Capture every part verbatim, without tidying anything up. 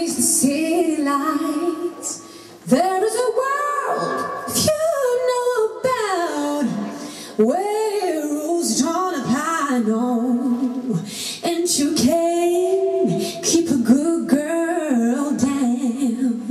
underneath the city lights, there is a world few know about, where rules don't apply, no, and you can keep a good girl down.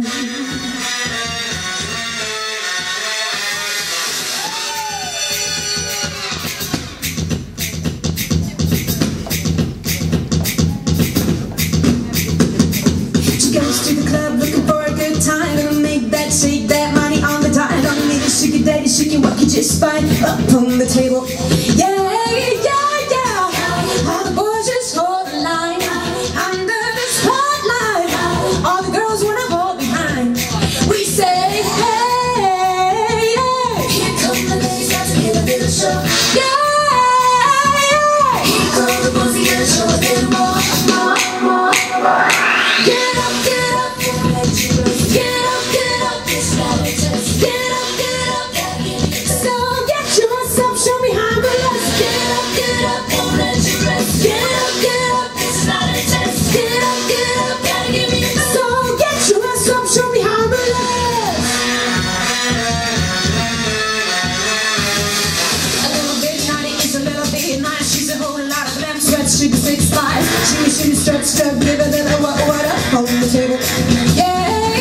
To the club looking for a good time, gonna make that, shake that money on the dime. Don't need a shake it, daddy, shake it, what you just find up on the table. Yeah, yeah, yeah. All the boys just hold the line under the spotlight. All the girls wanna hold behind. We say, hey, yeah. Here come the ladies, got to get a little show. Yeah, yeah. Here come the boys, we gotta show a little more, more, more, more. Get up, get up. Get up, get up, it's not a test. Get up, get up, so get yourself, show me how to last. Get up, get up, don't let you rest. Get up, get up, it's not a test. Get up, get up, gotta give me a best. So get yourself, show me how to last. A little bit naughty is a little bit nice. She's a whole lot of them sweats, she can six five. Shimmy, shimmy, stretch, step, give it a little what, what up on the table. Yeah.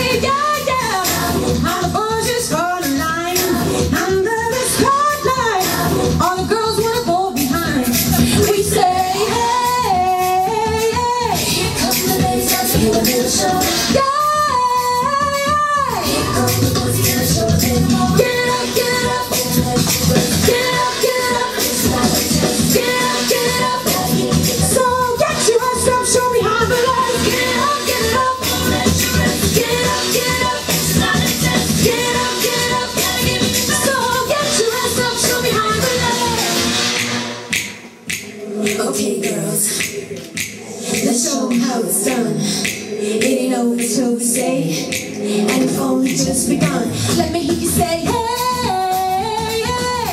Okay, girls, let's show them how it's done. It ain't over till we say, and we've only just begun. Let me hear you say, hey, yeah.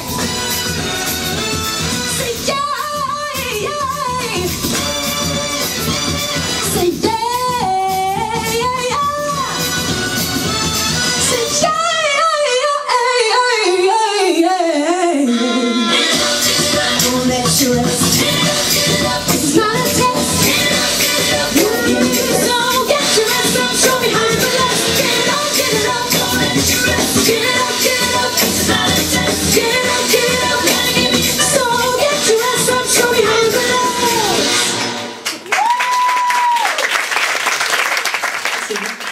Say, yeah, yeah. Say, yeah, yeah, yeah. Say, yeah, yeah, yeah, yeah. Don't let you rest. It's not a test. So get your ass up, show me how to last. Get up, get it up, don't let you rest. Get up, get up, it's not a test. Get up, get up, gotta give me your best. So get your ass up, show me how to last.